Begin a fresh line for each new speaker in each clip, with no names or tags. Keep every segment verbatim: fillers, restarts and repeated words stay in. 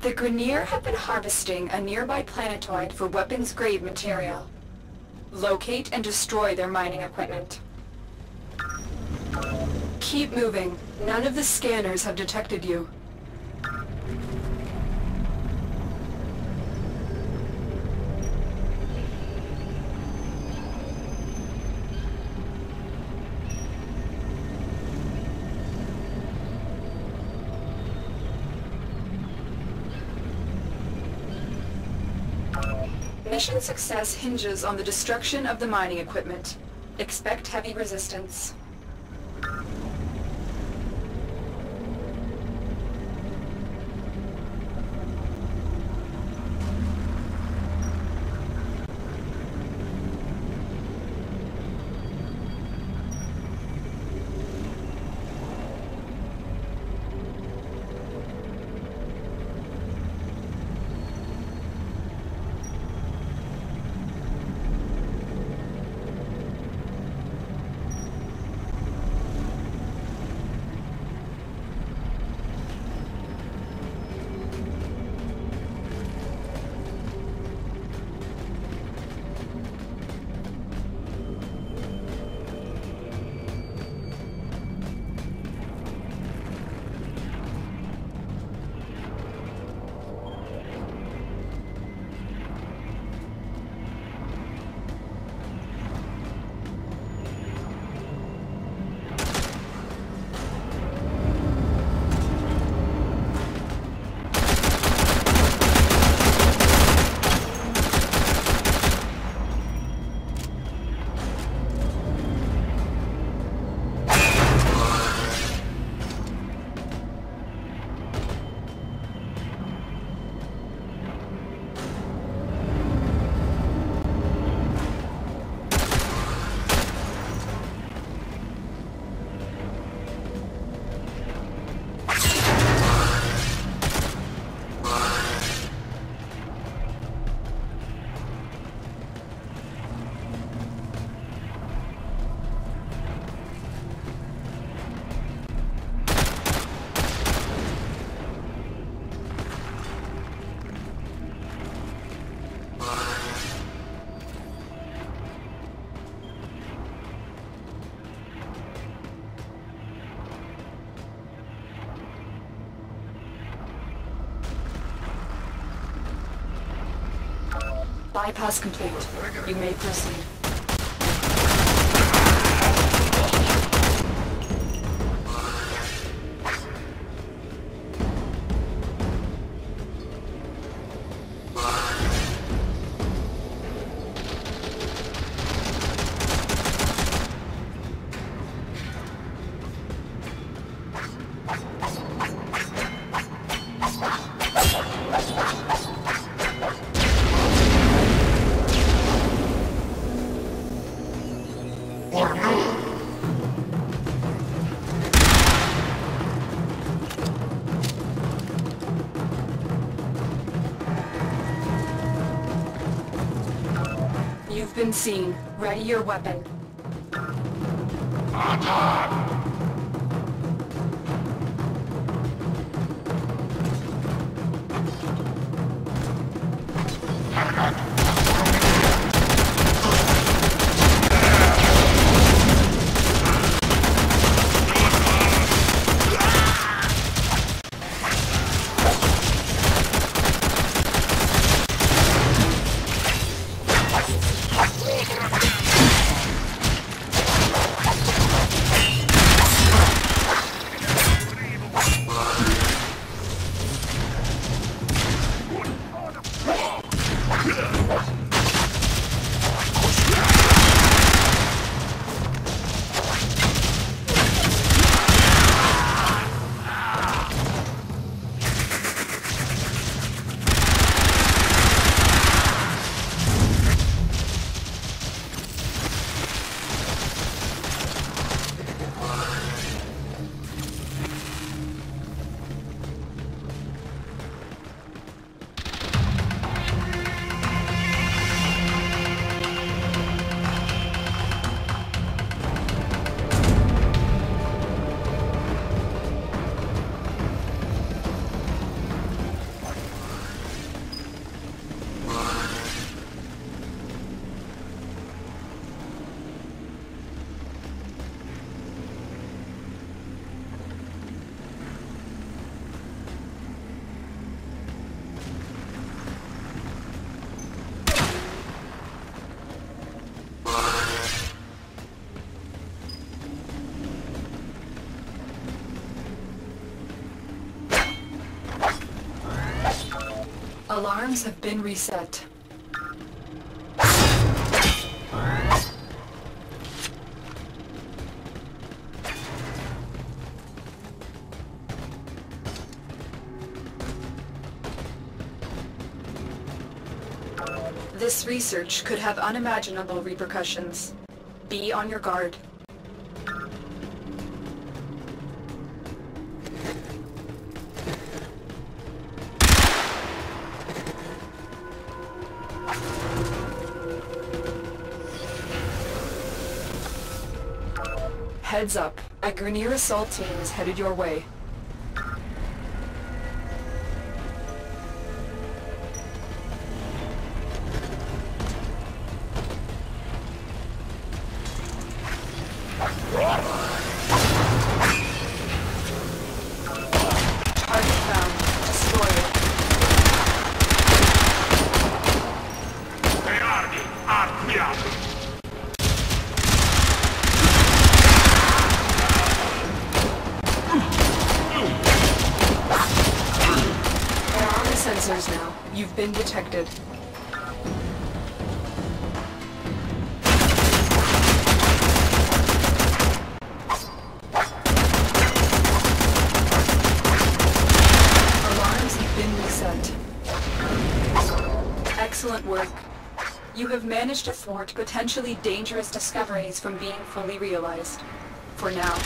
The Grineer have been harvesting a nearby planetoid for weapons-grade material. Locate and destroy their mining equipment. Keep moving. None of the scanners have detected you. Mission success hinges on the destruction of the mining equipment. Expect heavy resistance. Bypass complete. You may proceed. You've been seen. Ready your weapon. Alarms have been reset. This research could have unimaginable repercussions. Be on your guard. Heads up, a Grineer assault team is headed your way. Target found. Destroy it. There are the sensors now. You've been detected. Excellent work. You have managed to thwart potentially dangerous discoveries from being fully realized. For now.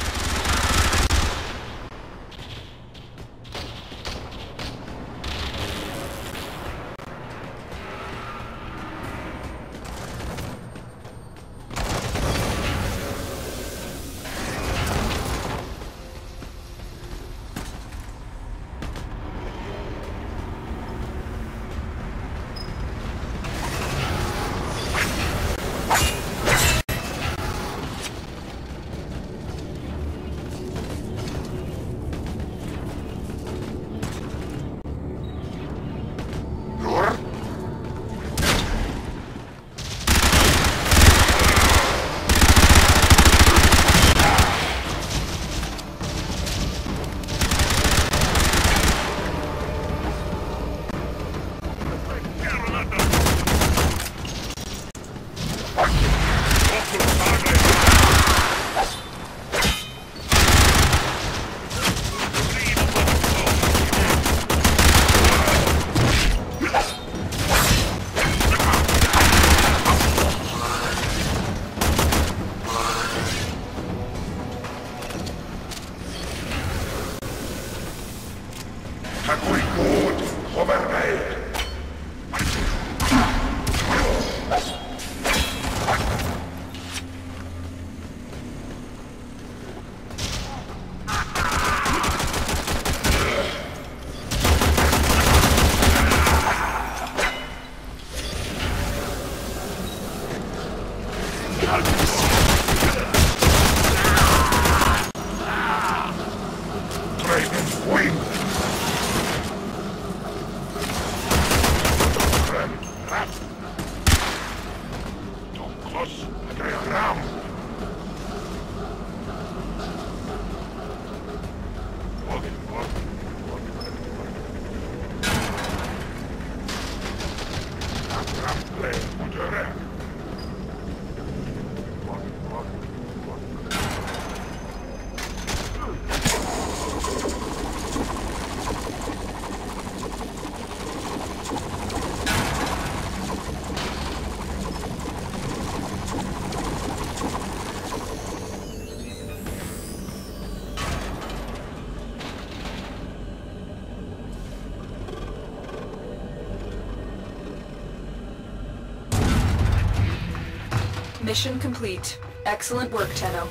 Mission complete. Excellent work, Tenno.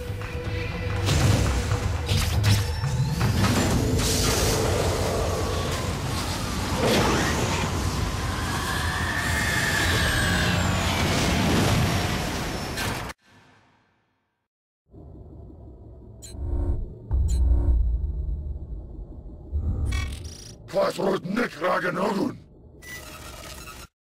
Wat wordt nek ragen houden?